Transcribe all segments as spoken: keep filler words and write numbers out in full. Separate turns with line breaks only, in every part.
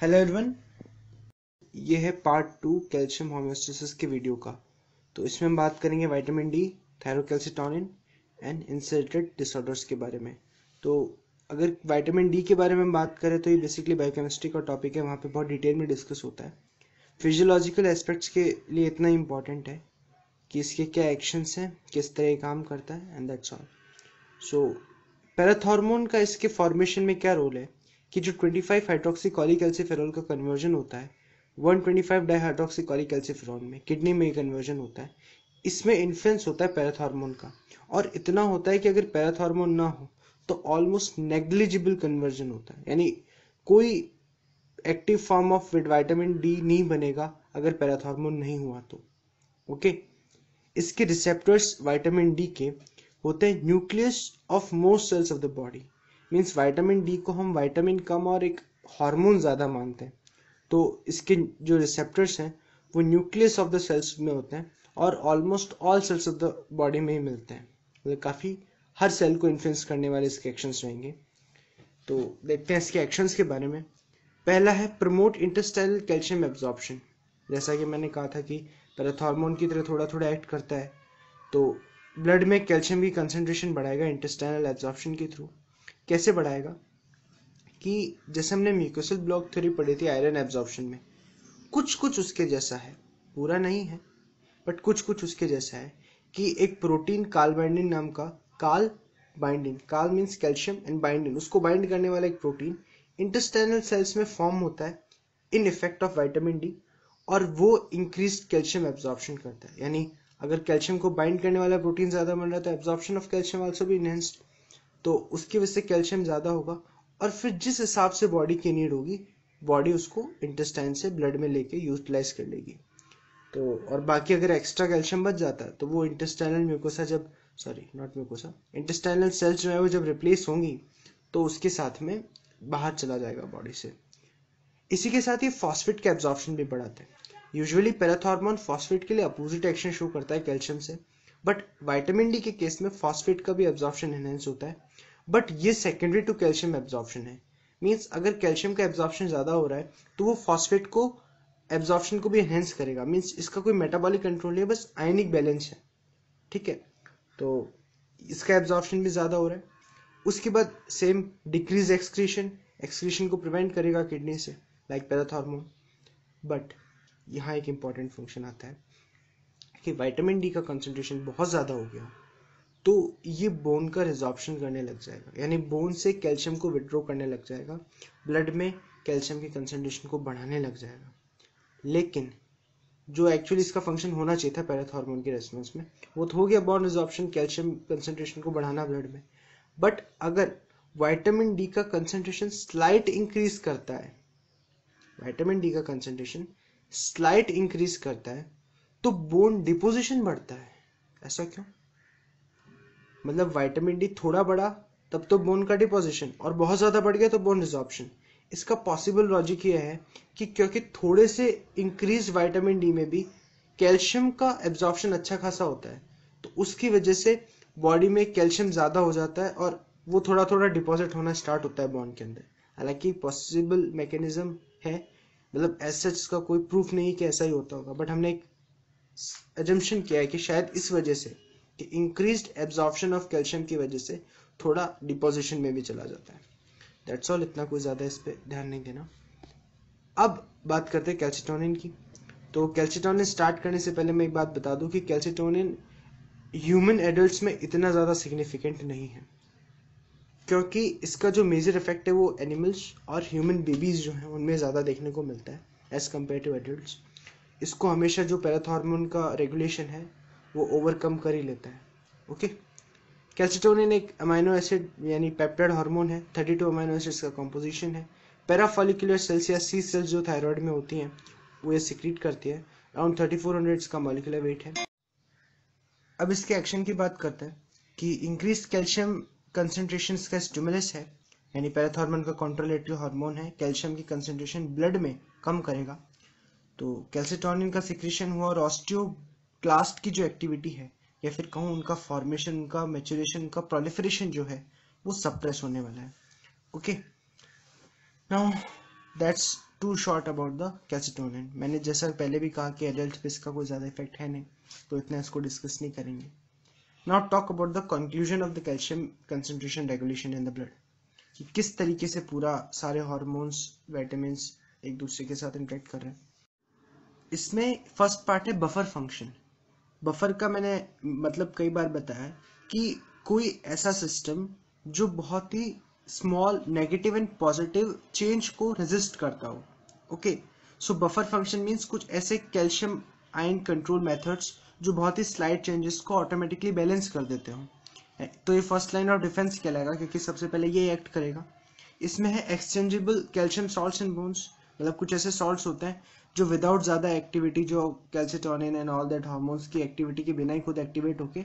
Hello everyone, ये है part two calcium homeostasis के वीडियो का। तो इसमें हम बात करेंगे vitamin D, thyrocalcitonin and inserted disorders के बारे में। तो अगर विटामिन डी के बारे में हम बात करें तो ये बेसिकली बायोकेमिस्ट्री का टॉपिक है, वहाँ पे बहुत डिटेल में डिस्कस होता है। फिजियोलॉजिकल एस्पेक्ट्स के लिए इतना इंपॉर्टेंट है कि इसके क्या एक्शंस हैं, किस तरह ये काम करता है, and that's all. So parathormone का इसके फॉर्मेशन में क्या रोल है कि जो पच्चीस हाइड्रोक्सीकॉलीकैल्सिफेरॉल का कन्वर्जन होता है एक सौ पच्चीस डाइहाइड्रोक्सीकॉलीकैल्सिफेरॉल में, किडनी में कन्वर्जन होता है, इसमें इन्फ्लुएंस होता है पैराथॉर्मोन का। और इतना होता है कि अगर पैराथॉर्मोन ना हो तो ऑलमोस्ट नेग्लिजिबल कन्वर्जन होता है, यानी कोई active form of vitamin D नहीं बनेगा अगर पैराथॉर्मोन नहीं हुआ तो। Okay okay? इसके रिसेप्टर्स विटामिन डी के होते हैं nucleus of most cells of the body. Means vitamin D को हम विटामिन कम और एक हार्मोन ज़्यादा मानते हैं, तो इसके जो रिसेप्टर्स हैं वो न्यूक्लियस ऑफ द सेल्स में होते हैं और almost all cells of the body में ही मिलते हैं। मतलब काफ़ी हर सेल को इन्फ्लुएंस करने वाले इसके एक्शंस रहेंगे। तो देखते हैं इसके एक्शंस के बारे में। पहला है प्रमोट इंटेस्टाइनल कैल्शियम एब्जॉर्प्शन। जैसा कि मैंने कहा था कि पैराथॉर्मोन की तरह थोड़ा थोड़ा एक्ट करता है, तो ब्लड में कैल्शियम की कंसंट्रेशन बढ़ाएगा इंटेस्टाइनल एब्जॉर्प्शन के थ्रू। कैसे बढ़ाएगा कि जैसे हमने म्यूकोसल ब्लॉक थ्योरी पढ़ी थी आयरन एब्जॉर्प्शन में, कुछ कुछ उसके जैसा है, पूरा नहीं है बट कुछ कुछ उसके जैसा है कि एक प्रोटीन काल बाइंडिन नाम का, काल बाइंडिन, काल मीन्स कैल्शियम एंड बाइंडिन, उसको बाइंड करने वाला एक प्रोटीन इंटेस्टाइनल सेल्स में फॉर्म होता है in effect of vitamin D, और वो इंक्रीज कैल्शियम एब्जॉर्प्शन करता है। यानी अगर कैल्शियम को बाइंड करने वाला प्रोटीन ज्यादा बन रहा है तो एब्जॉर्प्शन ऑफ कैल्शियम आल्सो भी इनहेंस्ड, तो उसकी वजह से कैल्शियम ज्यादा होगा और फिर जिस हिसाब से बॉडी की नीड होगी बॉडी उसको इंटेस्टाइन से ब्लड में लेके यूटिलाइज कर लेगी। तो और बाकी अगर एक्स्ट्रा कैल्शियम बच जाता है तो वो इंटेस्टाइनल म्यूकोसा जब sorry not mucosa intestinal cells जो है वो जब रिप्लेस होंगी तो उसके साथ में बाहर चला जाएगा बॉडी से। इसी के साथ ये फॉस्फेट का एब्जॉर्प्शन भी बढ़ाता है। यूजुअली पैराथॉर्मोन फॉस्फेट के लिए अपोजिट एक्शन शो करता है कैल्शियम से, बट विटामिन डी के केस में फॉस्फेट का भी एब्जॉर्प्शन एनहेंस होता है, बट ये सेकेंडरी टू कैल्शियम एब्जॉर्प्शन है। मीन्स अगर कैल्शियम का एब्जॉर्प्शन ज्यादा हो रहा है तो वो फॉस्फेट को एब्जॉर्प्शन को भी एनहेंस करेगा। मीन्स इसका कोई मेटाबॉलिक कंट्रोल नहीं है, बस आयनिक बैलेंस है। ठीक है, तो इसका एब्जॉर्प्शन भी ज्यादा हो रहा है। उसके बाद सेम डिक्रीज एक्सक्रीशन, एक्सक्रीशन को प्रिवेंट करेगा किडनी से लाइक पैराथॉर्मोन। बट यहाँ एक इंपॉर्टेंट फंक्शन आता है कि विटामिन डी का कंसंट्रेशन बहुत ज़्यादा हो गया तो ये बोन का रिजॉर्प्शन करने लग जाएगा, यानी बोन से कैल्शियम को विड्रॉ करने लग जाएगा, ब्लड में कैल्शियम की कंसंट्रेशन को बढ़ाने लग जाएगा। लेकिन जो एक्चुअली इसका फंक्शन होना चाहिए था पैराथॉर्मोन के रेस्पॉन्स में वो तो हो गया बोन रिजॉर्प्शन, कैल्शियम कंसंट्रेशन को बढ़ाना ब्लड में। बट अगर विटामिन डी का कंसंट्रेशन स्लाइट इंक्रीज करता है, विटामिन डी का कंसंट्रेशन स्लाइट इंक्रीज करता है तो बोन डिपोजिशन बढ़ता है। ऐसा क्यों? मतलब विटामिन डी थोड़ा बढ़ा तब तो बोन का डिपोजिशन, और बहुत ज्यादा बढ़ गया तो बोन रिजॉर्प्शन। इसका पॉसिबल लॉजिक ये है कि क्योंकि थोड़े से इंक्रीज विटामिन डी में भी कैल्शियम का एब्जॉर्प्शन अच्छा खासा होता है, तो उसकी वजह से बॉडी में कैल्शियम ज्यादा हो जाता है और वो थोड़ा थोड़ा डिपॉजिट होना स्टार्ट होता है बोन के अंदर। हालांकि पॉसिबल मैकेनिज्म है, मतलब एज सच इसका कोई प्रूफ नहीं कि ऐसा ही होता होगा, बट हमने एक एजम्पशन किया है कि शायद इस वजह से कि इंक्रीज्ड एब्जॉर्प्शन ऑफ कैल्शियम की वजह से थोड़ा डिपोजिशन में भी चला जाता है। दैट्स ऑल, इतना कोई ज़्यादा इस पर ध्यान नहीं देना। अब बात करते हैं कैल्सिटोनिन की। तो कैल्सिटोनिन स्टार्ट करने से पहले मैं एक बात बता दूं कि कैल्सिटोनिन ह्यूमन एडल्ट्स में इतना ज़्यादा सिग्निफिकेंट नहीं है, क्योंकि इसका जो मेजर इफेक्ट है वो एनिमल्स और ह्यूमन बेबीज जो हैं उनमें ज़्यादा देखने को मिलता है एज कम्पेयर टू एडल्ट्स। इसको हमेशा जो पैराथॉर्मोन का रेगुलेशन है वो ओवरकम कर ही लेता है। ओके, कैल्सिटोनिन एक अमाइनो एसिड यानी पेप्टाइड हार्मोन है। थर्टी टू अमाइनो एसिड्स का कॉम्पोजिशन है। पैराफॉलिकुलर सेल्स या सी सेल्स जो थायराइड में होती हैं वो ये सिक्रीट करती है। अराउंड थर्टी फोर हंड्रेड इसका मॉलिक्यूलर वेट है। अब इसके एक्शन की बात करते हैं कि इंक्रीज कैल्शियम कंसंट्रेशन का स्टिमुलस है, यानी पैराथॉर्मोन का कंट्रोलेटरी हार्मोन है, कैल्शियम की कंसंट्रेशन ब्लड में कम करेगा। तो कैल्सिटोनिन का सिक्रीशन हुआ और ऑस्टियोक्लास्ट की जो एक्टिविटी है या फिर कहूँ उनका फॉर्मेशन, उनका मैच्योरेशन, उनका प्रोलिफरेशन जो है वो सप्रेस होने वाला है। Okay, now that's too short about the calcitonin. मैंने जैसा पहले भी कहा कि एडल्ट पे इसका कोई ज़्यादा इफेक्ट है नहीं, तो इतना इसको डिस्कस नहीं करेंगे। Now talk about the conclusion of the calcium concentration regulation in the blood, कि किस तरीके से पूरा सारे हार्मोन्स विटामिन एक दूसरे के साथ इंटरेक्ट कर रहे हैं। इसमें फर्स्ट पार्ट है बफर फंक्शन। बफर का मैंने मतलब कई बार बताया कि कोई ऐसा सिस्टम जो बहुत ही small negative and positive change को रेजिस्ट करता हो। Okay, so buffer function means कुछ ऐसे कैल्शियम आयन कंट्रोल मेथड्स जो बहुत ही स्लाइड चेंजेस को ऑटोमेटिकली बैलेंस कर देते हो। तो ये फर्स्ट लाइन ऑफ डिफेंस कहलाएगा, क्योंकि सबसे पहले ये एक्ट करेगा। इसमें है exchangeable calcium salts in bones, मतलब कुछ ऐसे सॉल्ट्स होते हैं जो विदाउट ज़्यादा एक्टिविटी, जो calcitonin and all that hormones की एक्टिविटी के बिना ही खुद एक्टिवेट होके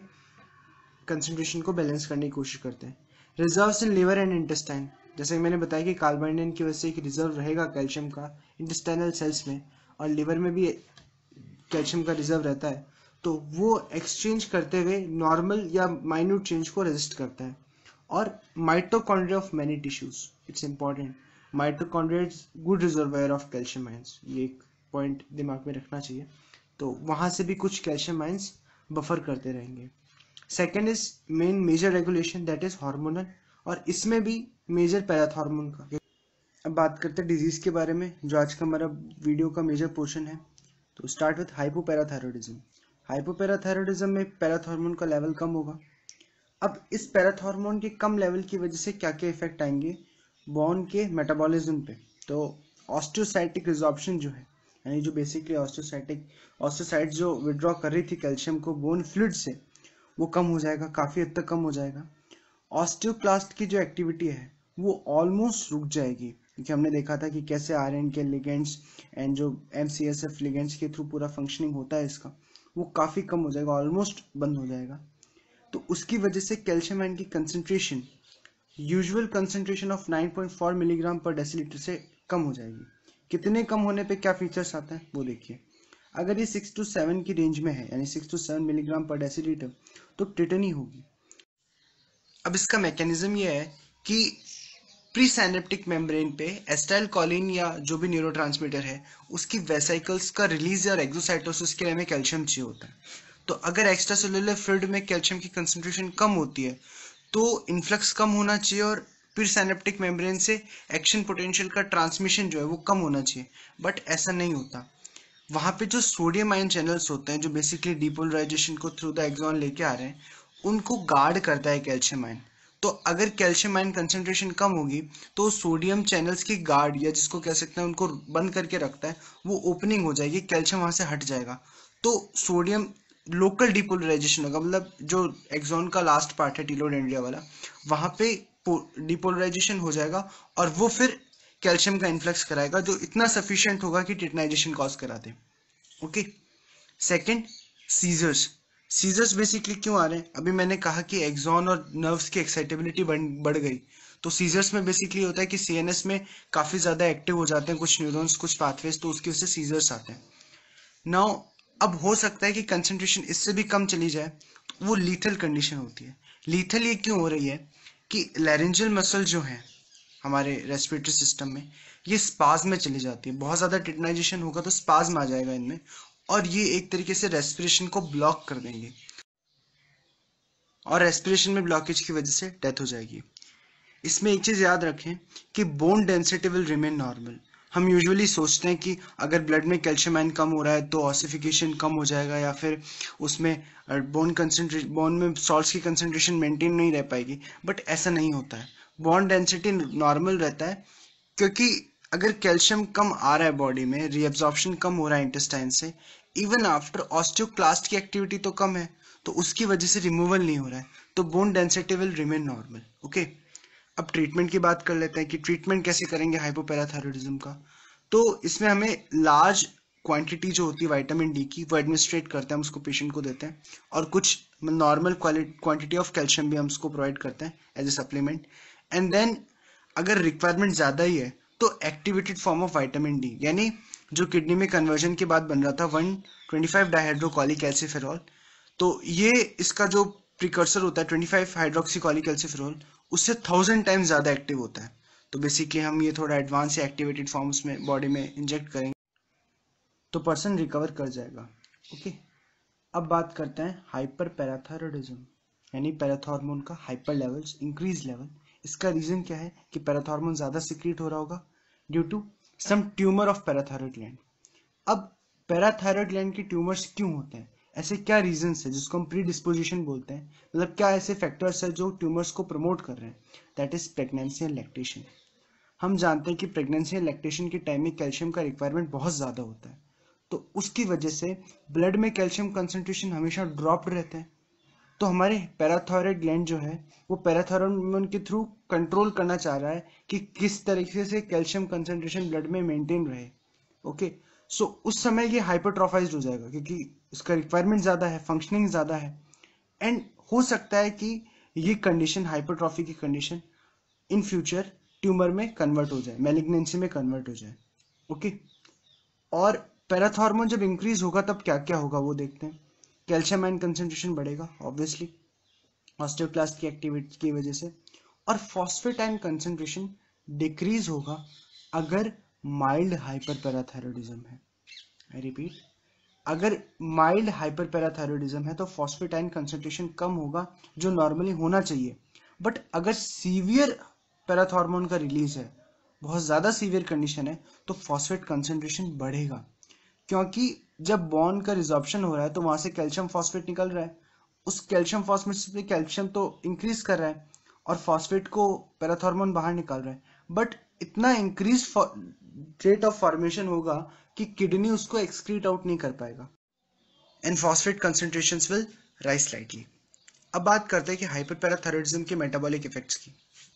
कंसंट्रेशन को बैलेंस करने की कोशिश करते हैं। Reserves in liver and intestine, जैसे मैंने बताया कि कार्बोहाइड्रेट की वजह से एक रिजर्व रहेगा कैल्शियम का इंटेस्टाइनल सेल्स में, और लिवर में भी कैल्शियम का रिजर्व रहता है, तो वो एक्सचेंज करते हुए नॉर्मल या माइन्यूट चेंज को रेजिस्ट करता है। और mitochondria of many tissues, it's important, mitochondria is good reservoir of calcium ions, ये एक पॉइंट दिमाग में रखना चाहिए। तो वहां से भी कुछ कैल्शियम आयंस बफर करते रहेंगे। Second is main major regulation, that is hormonal, और इसमें भी मेजर पैराथॉर्मोन का। अब बात करते हैं डिजीज के बारे में, जो आज का हमारा वीडियो का मेजर पोर्शन है। तो स्टार्ट विथ हाइपोपैराथायरॉयडिज्म। हाइपोपैराथायरॉयडिज्म में पैराथॉर्मोन का लेवल कम होगा। अब इस पैराथॉर्मोन के कम लेवल की वजह से क्या क्या इफेक्ट आएंगे बोन के मेटाबॉलिज्म पे। तो ऑस्टियोसाइटिक रिजॉर्प्शन जो है, यानी जो बेसिकली ऑस्टियोसाइटिक ऑस्टियोसाइट जो विड्रॉ कर रही थी कैल्शियम को बोन फ्लूइड से, वो कम हो जाएगा, काफ़ी हद तक कम हो जाएगा। ऑस्टियोक्लास्ट की जो एक्टिविटी है वो ऑलमोस्ट रुक जाएगी, क्योंकि हमने देखा था कि कैसे आरएन के लिगेंड्स एंड जो एमसीएसएफ लिगेंड्स के थ्रू पूरा फंक्शनिंग होता है इसका, वो काफ़ी कम हो जाएगा, ऑलमोस्ट बंद हो जाएगा। तो उसकी वजह से कैल्शियम आयन की concentration usual concentration of nine point four milligram per decilitre से कम हो जाएगी। कितने कम होने पे क्या फीचर्स आता है वो देखिए। अगर ये सिक्स टू सेवन की रेंज में है, यानी six to seven milligram per decilitre, तो टिटनी होगी। अब इसका मैकेनिज्म ये है कि प्री साइनेप्टिक मेम्ब्रेन पे एसिटाइल कोलिन या जो भी न्यूरोट्रांसमीटर है उसकी वेसिकल्स का रिलीज और एक्सोसाइटोसिस के लिए हमें कैल्शियम चाहिए होता है। तो अगर एक्स्ट्रा सेलुलर फ्लूइड में कैल्शियम की कंसंट्रेशन कम होती है तो इन्फ्लक्स कम होना चाहिए और प्री साइनेप्टिक मेम्ब्रेन से एक्शन पोटेंशियल का ट्रांसमिशन जो है वो कम होना चाहिए, बट ऐसा नहीं होता। वहाँ पे जो सोडियम आयन चैनल्स होते हैं जो बेसिकली डिपोलराइजेशन को थ्रू द एक्सॉन लेके आ रहे हैं, उनको गार्ड करता है कैल्शियम आयन। तो अगर कैल्शियम आयन कंसंट्रेशन कम होगी तो सोडियम चैनल्स की गार्ड, या जिसको कह सकते हैं उनको बंद करके रखता है, वो ओपनिंग हो जाएगी, कैल्शियम वहाँ से हट जाएगा। तो सोडियम लोकल डिपोलराइजेशन होगा, मतलब जो एक्सॉन का लास्ट पार्ट है टीलोडेंड्रिया वाला, वहाँ पे डिपोलराइजेशन हो जाएगा और वो फिर कैल्शियम का इन्फ्लक्स कराएगा जो इतना सफिशिएंट होगा कि टिटनाइजेशन कॉज करा दे। Okay, second seizures. Seizures basically क्यों आ रहे हैं? अभी मैंने कहा कि एक्सॉन और नर्व्स की एक्साइटेबिलिटी बढ़ गई, तो सीजर्स में बेसिकली होता है कि सीएनएस में काफ़ी ज़्यादा एक्टिव हो जाते हैं कुछ न्यूरॉन्स, कुछ पाथवेज, तो उसकी वजह से सीजर्स आते हैं। नाउ अब हो सकता है कि कंसंट्रेशन इससे भी कम चली जाए, तो वो लीथल कंडीशन होती है। लीथल ये क्यों हो रही है कि लैरिंजियल मसल जो है हमारे रेस्पिरेटरी सिस्टम में, ये स्पाज्म में चली जाती है। बहुत ज़्यादा टिटनाइजेशन होगा तो स्पाज्म आ जाएगा इनमें, और ये एक तरीके से रेस्पिरेशन को ब्लॉक कर देंगे, और रेस्पिरेशन में ब्लॉकेज की वजह से डेथ हो जाएगी। इसमें एक चीज़ याद रखें कि bone density will remain normal. हम यूजुअली सोचते हैं कि अगर ब्लड में कैल्शियम आयन कम हो रहा है तो ऑसिफिकेशन कम हो जाएगा, या फिर उसमें बोन कंसंट्रेशन बोन में सॉल्ट्स की कंसंट्रेशन मेंटेन नहीं रह पाएगी, बट ऐसा नहीं होता है। बोन डेंसिटी नॉर्मल रहता है, क्योंकि अगर कैल्शियम कम आ रहा है बॉडी में, रीअब्जॉर्प्शन कम हो रहा है इंटेस्टाइन से, इवन आफ्टर ऑस्टियोक्लास्ट की एक्टिविटी तो कम है, तो उसकी वजह से रिमूवल नहीं हो रहा है, तो bone density will remain normal. Okay, अब ट्रीटमेंट की बात कर लेते हैं कि ट्रीटमेंट कैसे करेंगे हाइपोपैराथायरॉयडिज्म का। तो इसमें हमें लार्ज क्वांटिटी जो होती है विटामिन डी की वो एडमिनिस्ट्रेट करते हैं, हम उसको पेशेंट को देते हैं, और कुछ नॉर्मल क्वांटिटी ऑफ कैल्शियम भी हम उसको प्रोवाइड करते हैं as a supplement. And then अगर रिक्वायरमेंट ज़्यादा ही है तो activated form of vitamin D, यानी जो किडनी में कन्वर्जन के बाद बन रहा था वन ट्वेंटी फाइव डाइहाइड्रोकॉलीकैल्सिफेरॉल, तो ये इसका जो प्रिकर्सर होता है ट्वेंटी फाइव हाइड्रोक्सीकॉलीकैल्सिफेरॉल, उससे थाउजेंड टाइम्स ज़्यादा एक्टिव होता है। तो बेसिकली हम ये थोड़ा एडवांस या एक्टिवेटेड फॉर्म्स में बॉडी में इंजेक्ट करेंगे तो पर्सन रिकवर कर जाएगा। ओके, अब बात करते हैं हाइपर पैराथायरॉयडिज्म यानी पैराथॉर्मोन का हाइपर लेवल्स, इंक्रीज लेवल। इसका रीजन क्या है कि पैराथॉर्मोन ज्यादा सिक्रीट हो रहा होगा due to some tumour of parathyroid gland. अब पैराथायरॉयड ग्लैंड के ट्यूमर्स क्यों होते हैं, ऐसे क्या रीजंस है जिसको हम प्री डिस्पोजिशन बोलते हैं, मतलब क्या ऐसे फैक्टर्स है जो ट्यूमर्स को प्रमोट कर रहे हैं, that is pregnancy and lactation. हम जानते हैं कि प्रेगनेंसी एंड लैक्टेशन के टाइम में कैल्शियम का रिक्वायरमेंट बहुत ज़्यादा होता है, तो उसकी वजह से ब्लड में कैल्शियम कंसंट्रेशन हमेशा ड्रॉप रहते हैं। तो हमारे पैराथायरॉयड ग्लैंड जो है वो पैराथायरॉयड के थ्रू कंट्रोल करना चाह रहा है कि किस तरीके से कैल्शियम कंसंट्रेशन ब्लड में मेंटेन रहे। ओके, सो उस समय ये हाइपरट्रॉफाइज्ड हो जाएगा क्योंकि उसका रिक्वायरमेंट ज़्यादा है, फंक्शनिंग ज़्यादा है, एंड हो सकता है कि ये कंडीशन, हाइपरट्रॉफी की कंडीशन, इन फ्यूचर ट्यूमर में कन्वर्ट हो जाए, मैलिग्नेंसी में कन्वर्ट हो जाए। ओके, और पैराथॉर्मोन जब इंक्रीज होगा तब क्या क्या होगा वो देखते हैं। कैल्शियम आयन कंसंट्रेशन बढ़ेगा ऑब्वियसली ऑस्टियोक्लास्ट की एक्टिविटी की वजह से, और फॉस्फेट आयन कंसंट्रेशन डिक्रीज होगा अगर माइल्ड हाइपर पैराथायरॉयडिज्म है। आई रिपीट, अगर माइल्ड हाइपर पैराथायरॉयडिज्म है तो फॉस्फेट आयन कंसंट्रेशन कम होगा जो नॉर्मली होना चाहिए। बट अगर सीवियर पैराथॉर्मोन का रिलीज है, बहुत ज़्यादा सीवियर कंडीशन है, तो फॉस्फेट कंसंट्रेशन बढ़ेगा क्योंकि जब बॉन्ड का रिजॉर्प्शन हो रहा है तो वहां से कैल्शियम फॉस्फेट निकल रहा है, उस कैल्शियम फॉस्फेट से कैल्शियम तो इंक्रीज कर रहा है और फॉस्फेट को पैराथॉर्मोन बाहर निकाल रहा है, बट इतना इंक्रीज रेट ऑफ फॉर्मेशन होगा कि किडनी उसको एक्सक्रीट आउट नहीं कर पाएगा and phosphate concentrations will rise slightly. अब बात करते हैं कि हाइपर पैराथायरॉयडिज्म के मेटाबॉलिक इफेक्ट्स की।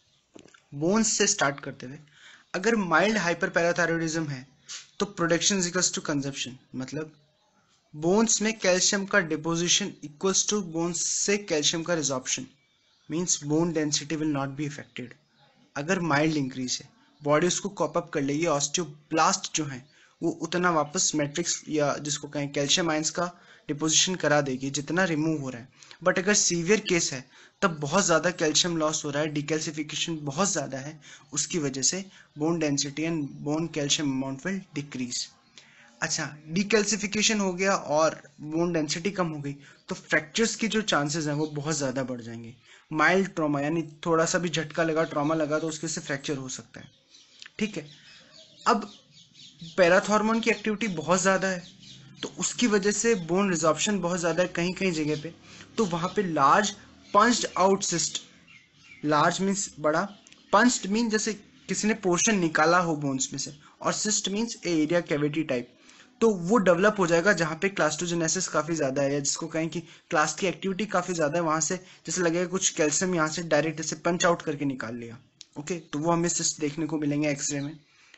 बोन्स से स्टार्ट करते हुए, अगर माइल्ड हाइपर पैराथायरॉयडिज्म है तो production is equals to consumption, मतलब बोन्स में कैल्शियम का डिपोजिशन इक्वल्स टू बोन्स से कैल्शियम का resorption, means bone density will not be affected. अगर माइल्ड इंक्रीज है, बॉडी उसको कॉप अप कर लेगी, ऑस्टियोब्लास्ट जो है वो उतना वापस मैट्रिक्स या जिसको कहें कैल्शियम आयंस का डिपोजिशन करा देगी जितना रिमूव हो रहा है। बट अगर सीवियर केस है तब बहुत ज़्यादा कैल्शियम लॉस हो रहा है, डिकैल्सिफिकेशन बहुत ज़्यादा है, उसकी वजह से bone density and bone calcium amount will decrease. अच्छा, डिकैल्सिफिकेशन हो गया और बोन डेंसिटी कम हो गई तो फ्रैक्चर्स की जो चांसेस हैं वो बहुत ज़्यादा बढ़ जाएंगे। माइल्ड ट्रॉमा यानी थोड़ा सा भी झटका लगा, ट्रॉमा लगा तो उसके से फ्रैक्चर हो सकता है। ठीक है, अब पैराथॉर्मोन की एक्टिविटी बहुत ज़्यादा है तो उसकी वजह से बोन रिजॉर्प्शन बहुत ज़्यादा है कहीं कहीं जगह पे, तो वहाँ पे large punched out cyst, large means बड़ा, पंच्ड मीन जैसे किसी ने पोर्शन निकाला हो बोन्स में से, और cyst means area cavity type, तो वो डेवलप हो जाएगा जहाँ पे क्लास्टोजेनेसिस काफ़ी ज़्यादा है या जिसको कहें कि क्लास की एक्टिविटी काफ़ी ज़्यादा है, वहाँ से जैसे लगेगा कुछ कैल्शियम यहाँ से डायरेक्ट ऐसे पंच आउट करके निकाल लिया। ओके, तो वो हमें सिस्ट देखने को मिलेंगे एक्सरे में।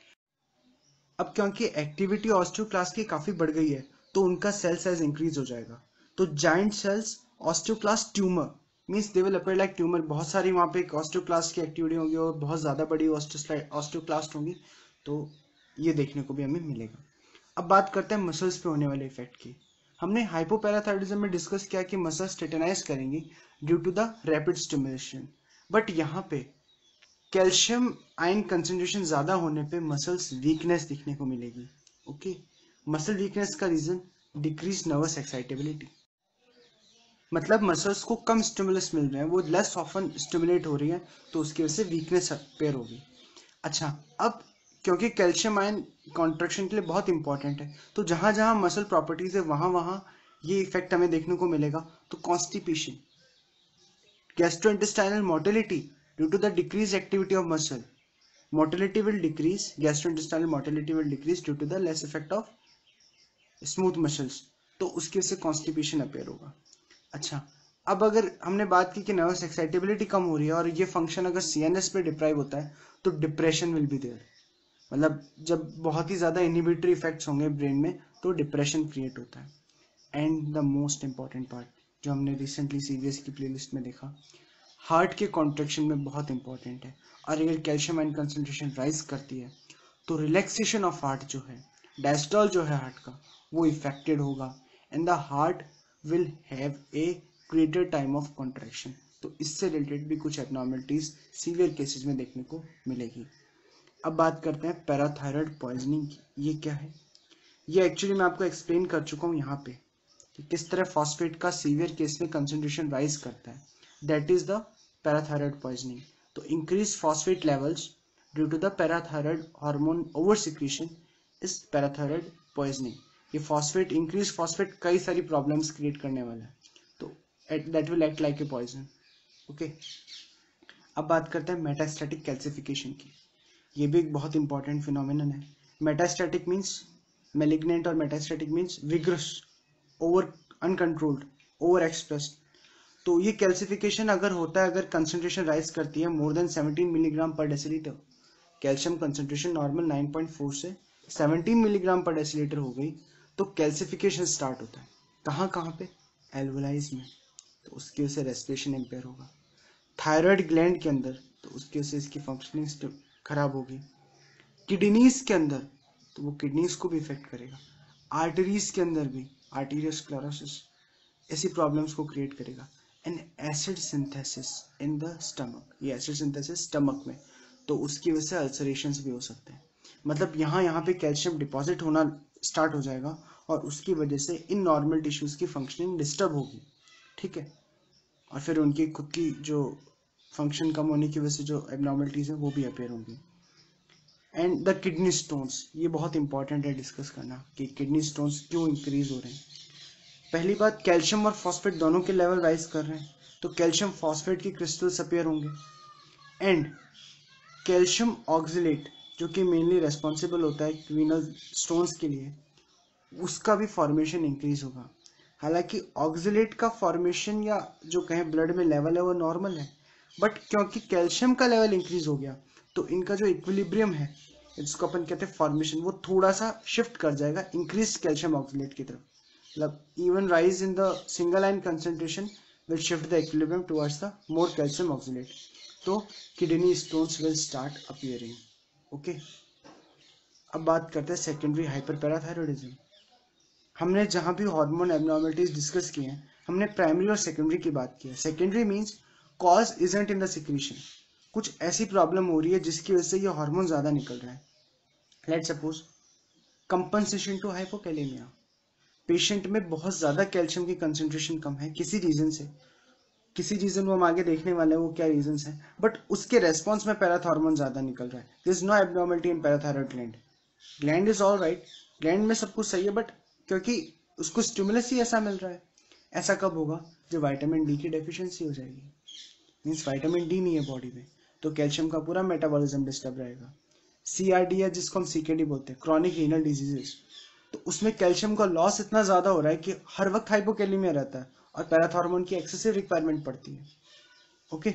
अब क्योंकि एक्टिविटी ऑस्टियोक्लास्ट की काफ़ी बढ़ गई है तो उनका सेल साइज इंक्रीज हो जाएगा, तो giant cells osteoclast tumour means they will appear like tumour, बहुत सारी वहाँ पे ऑस्टियोक्लास्ट की एक्टिविटी होगी और बहुत ज़्यादा बड़ी ऑस्टियोक्लास्ट होंगी, तो ये देखने को भी हमें मिलेगा। अब बात करते हैं मसल्स पे होने वाले इफेक्ट की। हमने हाइपोपैराथायरॉयडिज्म में डिस्कस किया कि मसल्स टेटेनाइज करेंगी due to the rapid stimulation, but यहाँ पे कैल्शियम आयन कंसंट्रेशन ज़्यादा होने पे मसल्स वीकनेस दिखने को मिलेगी। ओके, मसल वीकनेस का रीज़न डिक्रीज नर्वस एक्साइटेबिलिटी, मतलब मसल्स को कम स्टिमुलस मिल रहे हैं, वो लेस ऑफन स्टिमुलेट हो रही है तो उसकी वजह से वीकनेस अपेयर होगी। अच्छा, अब क्योंकि कैल्शियम आयन कॉन्ट्रैक्शन के लिए बहुत इंपॉर्टेंट है तो जहाँ जहाँ मसल प्रॉपर्टीज है वहाँ वहाँ ये इफेक्ट हमें देखने को मिलेगा। तो constipation, gastrointestinal motility due to the decreased activity of muscle, motility will decrease, gastrointestinal motility will decrease due to the less effect of smooth muscles, तो उसके से कॉन्स्टिपेशन अपेयर होगा। अच्छा, अब अगर हमने बात की कि नर्वस एक्साइटेबिलिटी कम हो रही है और ये फंक्शन अगर सीएनएस पे डिप्राइव होता है तो डिप्रेशन विल बी देयर, मतलब जब बहुत ही ज़्यादा इनहिबिटरी इफेक्ट्स होंगे ब्रेन में तो डिप्रेशन क्रिएट होता है। And the most important part जो हमने रिसेंटली सीवीएस की प्लेलिस्ट में देखा, हार्ट के कॉन्ट्रैक्शन में बहुत इंपॉर्टेंट है, और अगर कैल्शियम आयन कंसंट्रेशन राइज करती है तो रिलैक्सेशन ऑफ हार्ट जो है, डायस्टॉल जो है हार्ट का, वो इफेक्टेड होगा and the heart will have a greater time of contraction, तो इससे रिलेटेड भी कुछ एबनॉर्मलिटीज सीवियर केसेस में देखने को मिलेगी। अब बात करते हैं पैराथायराइड पॉइजनिंग की। ये क्या है? ये एक्चुअली मैं आपको एक्सप्लेन कर चुका हूँ यहाँ पे कि किस तरह फॉस्फेट का सीवियर केस में कंसंट्रेशन राइज करता है। That is the parathyroid poisoning. तो increase phosphate levels due to the parathyroid hormone over secretion is parathyroid poisoning. ये फॉस्फेट इंक्रीज फॉस्फेट कई सारी प्रॉब्लम्स क्रिएट करने वाला है, तो that will act like a poison. Okay, अब बात करते हैं मेटास्टैटिक कैल्सिफिकेशन की। ये भी एक बहुत इंपॉर्टेंट फिनोमिनन है। मेटास्टैटिक मीन्स मेलिग्नेंट और metastatic means vigorous, over uncontrolled, over expressed. तो ये कैल्सिफिकेशन अगर होता है, अगर कंसंट्रेशन राइज करती है more than seventeen milligram per decilitre, calcium concentration normal nine point four से सेवनटीन मिलीग्राम पर डेसीलीटर हो गई, तो कैल्सिफिकेशन स्टार्ट होता है। कहाँ कहाँ पे? एल्वोलाइज में, तो उसकी वजह से रेस्पिरेशन इम्पेयर होगा। थायराइड ग्लैंड के अंदर, तो उसकी वजह से इसकी फंक्शनिंग खराब होगी। किडनीज के अंदर, तो वो किडनीज को भी इफेक्ट करेगा। आर्टरीज के अंदर भी, आर्टीरियोस्क्लेरोसिस, ऐसी प्रॉब्लम्स को क्रिएट करेगा। And acid synthesis in the stomach, ये एसिड सिंथेसिस स्टमक में, तो उसकी वजह से अल्सरेशंस भी हो सकते हैं। मतलब यहाँ यहाँ पे कैल्शियम डिपॉजिट होना स्टार्ट हो जाएगा और उसकी वजह से इन नॉर्मल टिश्यूज की फंक्शनिंग डिस्टर्ब होगी, ठीक है, और फिर उनकी खुद की जो फंक्शन कम होने की वजह से जो एबनॉर्मलिटीज है वो भी अपेयर होंगी। एंड द किडनी स्टोन्स, ये बहुत इंपॉर्टेंट है डिस्कस करना कि किडनी स्टोन्स क्यों इंक्रीज हो रहे हैं। पहली बात, कैल्शियम और फॉस्फेट दोनों के लेवल राइज कर रहे हैं, तो कैल्शियम फॉस्फेट की क्रिस्टल्स अपेयर होंगे। एंड कैल्शियम ऑक्सलेट, जो कि मेनली रेस्पॉन्सिबल होता है वीनल स्टोन्स के लिए, उसका भी फॉर्मेशन इंक्रीज होगा। हालांकि ऑक्सलेट का फॉर्मेशन या जो कहें ब्लड में लेवल है वो नॉर्मल है, बट क्योंकि कैल्शियम का लेवल इंक्रीज हो गया तो इनका जो इक्विलिब्रियम है, जिसको अपन कहते हैं फॉर्मेशन, वो थोड़ा सा शिफ्ट कर जाएगा इंक्रीज कैल्शियम ऑक्सलेट की तरफ। मतलब even rise in the single ion concentration will shift the equilibrium towards the more calcium oxalate, तो kidney stones will start appearing. Okay, अब बात करते हैं सेकेंडरी हाइपरपैराथायरॉयडिज्म। हमने जहां भी हार्मोन एबनॉर्मलिटीज डिस्कस की हैं, हमने प्राइमरी और सेकेंडरी की बात की है। Secondary means cause isn't in the secretion, कुछ ऐसी प्रॉब्लम हो रही है जिसकी वजह से ये हार्मोन ज्यादा निकल रहा है। Let's suppose compensation to hypokalemia, patient में बहुत ज्यादा कैल्शियम की कंसंट्रेशन कम है किसी रीजन से, किसी रीजन वो हम आगे देखने वाले हैं वो क्या रीजन है, बट उसके रेस्पॉन्स में पैराथॉर्मोन ज्यादा निकल रहा है। This no abnormality in parathyroid gland, gland is all right, gland में सब कुछ सही है, बट क्योंकि उसको स्टिमुलस ही ऐसा मिल रहा है। ऐसा कब होगा? जब विटामिन डी की डेफिशिएंसी हो जाएगी, मींस विटामिन डी नहीं है बॉडी में, तो कैल्शियम का पूरा मेटाबॉलिज्म डिस्टर्ब रहेगा। सीआरडी या जिसको हम सीकेडी बोलते हैं, क्रॉनिक रीनल डिजीजेस, तो उसमें कैल्शियम का लॉस इतना ज्यादा हो रहा है कि हर वक्त हाइपोकैलेमिया रहता है और पैराथॉर्मोन की एक्सेसिव रिक्वायरमेंट पड़ती है। ओके,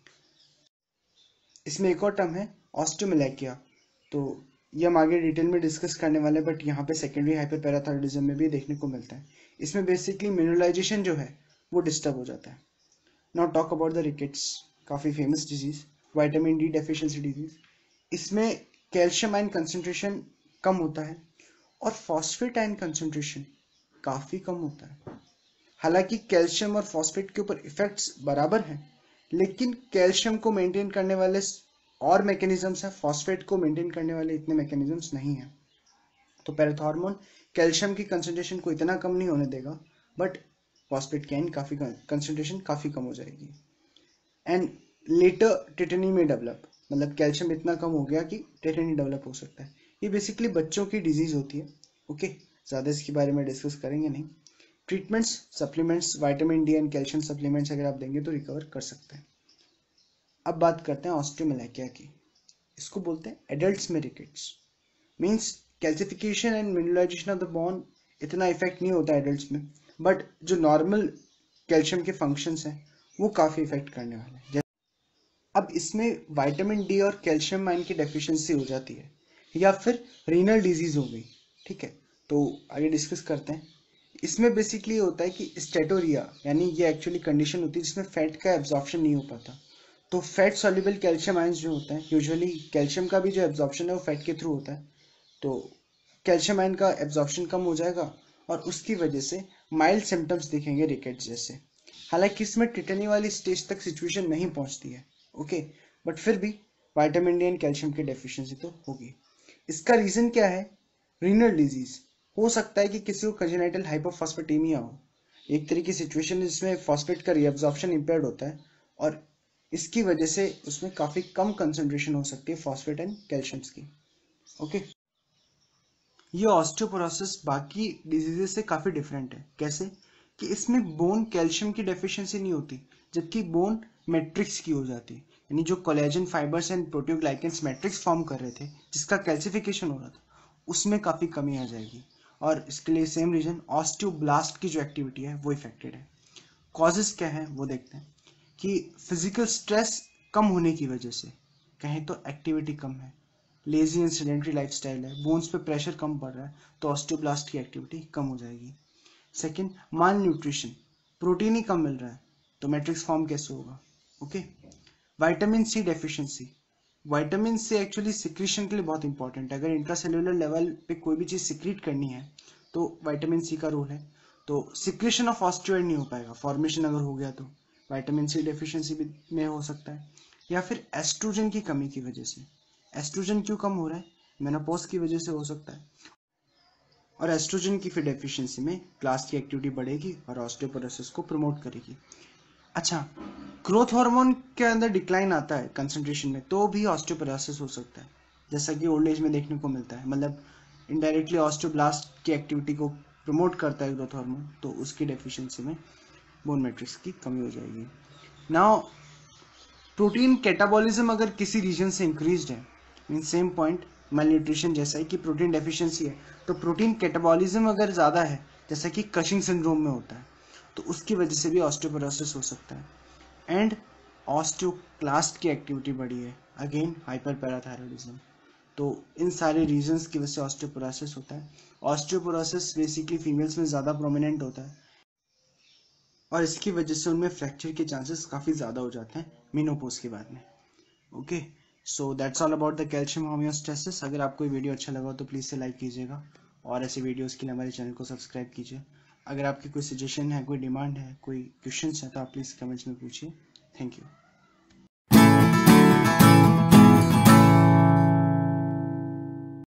इसमें एक और टर्म है ऑस्टियोमेलेकिया, तो ये हम आगे डिटेल में डिस्कस करने वाले हैं, बट यहाँ पे सेकेंडरी हाइपरपैराथायरॉयडिज्म में भी देखने को मिलता है। इसमें बेसिकली मिनरलाइजेशन जो है वो डिस्टर्ब हो जाता है। Now talk about the rickets, काफी famous disease, vitamin D deficiency disease. इसमें कैल्शियम आयन कंसंट्रेशन कम होता है और फॉस्फेट आयन कंसंट्रेशन काफी कम होता है। हालांकि कैल्शियम और फॉस्फेट के ऊपर इफेक्ट्स बराबर हैं, लेकिन कैल्शियम को मेंटेन करने वाले और मैकेनिज्म्स हैं, फॉस्फेट को मेंटेन करने वाले इतने मैकेनिज्म्स नहीं हैं। तो पैराथॉर्मोन कैल्शियम की कंसंट्रेशन को इतना कम नहीं होने देगा, बट फॉस्फेट की काफी कंसंट्रेशन काफी कम हो जाएगी। एंड लेटर टेटनी में डेवलप, मतलब कैल्शियम इतना कम हो गया कि टेटनी डेवलप हो सकता है। ये बेसिकली बच्चों की डिजीज होती है। ओके, ज्यादा इसके बारे में डिस्कस करेंगे नहीं। Treatments, supplements, vitamin D and calcium supplements अगर आप देंगे तो रिकवर कर सकते हैं। अब बात करते हैं ऑस्टियोमेलेकिया की। इसको बोलते हैं एडल्ट्स में rickets, means calcification and mineralization of the bone इतना इफेक्ट नहीं होता एडल्ट्स में, बट जो नॉर्मल कैल्शियम के फंक्शंस हैं वो काफी इफेक्ट करने वाले हैं। अब इसमें विटामिन डी और कैल्शियम आयन की डेफिशिएंसी हो जाती है या फिर रीनल डिजीज हो गई, ठीक है, तो आगे डिस्कस करते हैं। इसमें बेसिकली होता है कि स्टेटोरिया, यानी ये एक्चुअली कंडीशन होती है जिसमें फैट का एब्जॉर्प्शन नहीं हो पाता। तो फैट सॉल्युबल कैल्शियम आयंस जो होता है, यूजुअली कैल्शियम का भी जो एब्जॉर्प्शन है वो फैट के थ्रू होता है, तो कैल्शियम आयन का एब्जॉर्प्शन कम हो जाएगा और उसकी वजह से माइल्ड सिम्टम्स दिखेंगे रिकेट्स जैसे। हालांकि इसमें टिटनी वाली स्टेज तक सिचुएशन नहीं पहुंचती है, ओके, बट फिर भी विटामिन डी एंड कैल्शियम की डेफिशिएंसी तो होगी। इसका रीजन क्या है? Renal disease. हो सकता है कि किसी को कंजेनाइटल हाइपोफॉस्फेटेमिया हो, एक तरह की सिचुएशन है जिसमें फॉस्फेट का रीअब्जॉर्प्शन इंपेयर्ड होता है और इसकी वजह से उसमें काफी कम कंसंट्रेशन हो सकती है फॉस्फेट एंड कैल्शियम्स की। ओके, ये ऑस्टियोपोरोसिस बाकी डिजीजेस से काफी डिफरेंट है। कैसे? कि इसमें बोन कैल्शियम की डेफिशिएंसी नहीं होती, जबकि बोन मैट्रिक्स की हो जाती है, यानी जो collagen fibres and proteoglycans matrix form कर रहे थे, जिसका कैल्सिफिकेशन हो रहा था, उसमें काफी कमी आ जाएगी। और इसके लिए सेम रीजन, ऑस्टियोब्लास्ट की जो एक्टिविटी है वो इफेक्टेड है। कॉजेस क्या है वो देखते हैं कि फिजिकल स्ट्रेस कम होने की वजह से, कहें तो एक्टिविटी कम है, लेजी एंड सेडेंटरी लाइफस्टाइल है, बोन्स पे प्रेशर कम पड़ रहा है, तो ऑस्टियोब्लास्ट की एक्टिविटी कम हो जाएगी। सेकंड, माल न्यूट्रिशन, प्रोटीन ही कम मिल रहा है तो मैट्रिक्स फॉर्म कैसे होगा? Okay, vitamin C deficiency. Vitamin C actually secretion के लिए बहुत इंपॉर्टेंट है। अगर इंट्रासेल्युलर लेवल पे कोई भी चीज सिक्रीट करनी है तो विटामिन सी का रोल है। तो सिक्रीशन ऑफ ऑस्टियोइड नहीं हो पाएगा, फॉर्मेशन अगर हो गया तो विटामिन सी डेफिशिएंसी भी में हो सकता है। या फिर एस्ट्रोजन की कमी की वजह से। एस्ट्रोजन क्यों कम हो रहा है? मेनोपॉज की वजह से हो सकता है। और एस्ट्रोजन की फिर डेफिशिएंसी में ग्लास की एक्टिविटी बढ़ेगी और ऑस्टियोपोरोसिस को प्रमोट करेगी। अच्छा, ग्रोथ हार्मोन के अंदर डिक्लाइन आता है कंसंट्रेशन में तो भी ऑस्टियोपोरोसिस हो सकता है, जैसा कि ओल्ड एज में देखने को मिलता है। मतलब इनडायरेक्टली ऑस्टियोब्लास्ट की एक्टिविटी को प्रमोट करता है ग्रोथ हार्मोन, तो उसकी डेफिशिएंसी में बोन मैट्रिक्स की कमी हो जाएगी। नाउ प्रोटीन कैटाबॉलिज्म अगर किसी रीजन से इंक्रीज्ड है, मीन सेम पॉइंट malnutrition जैसा है कि प्रोटीन डेफिशिएंसी है, तो प्रोटीन कैटाबॉलिज्म अगर ज़्यादा है, जैसा कि कशिंग सिंड्रोम में होता है, तो उसकी वजह से भी ऑस्टियोपोरोसिस हो सकता है। एंड ऑस्टियोक्लास्ट की एक्टिविटी बढ़ी है, अगेन हाइपर पैराथायरॉयडिज्म। तो इन सारे रीजंस की वजह से ऑस्टियोपोरोसिस होता है। ऑस्टियोपोरोसिस बेसिकली फीमेल्स में ज़्यादा प्रोमिनेंट होता है और इसकी वजह से उनमें फ्रैक्चर के चांसेस काफ़ी ज़्यादा हो जाते हैं मेनोपॉज के बाद में। Okay, so that's all about the calcium homeostasis. अगर आपको ये वीडियो अच्छा लगा तो प्लीज़ से लाइक कीजिएगा और ऐसे वीडियोस के लिए हमारे चैनल को सब्सक्राइब कीजिए। अगर आपकी कोई सजेशन है, कोई डिमांड है, कोई क्वेश्चन है तो आप प्लीज़ कमेंट्स में पूछिए। Thank you.